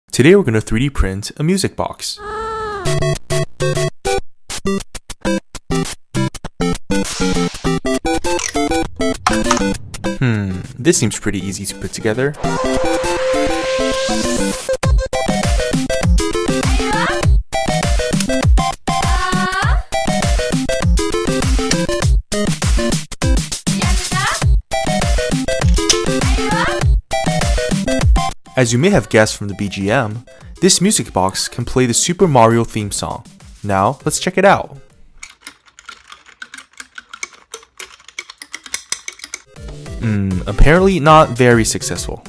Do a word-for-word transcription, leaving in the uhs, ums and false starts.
Today we're going to three D print a music box. Hmm, this seems pretty easy to put together. As you may have guessed from the B G M, this music box can play the Super Mario theme song. Now, let's check it out. Hmm, apparently not very successful.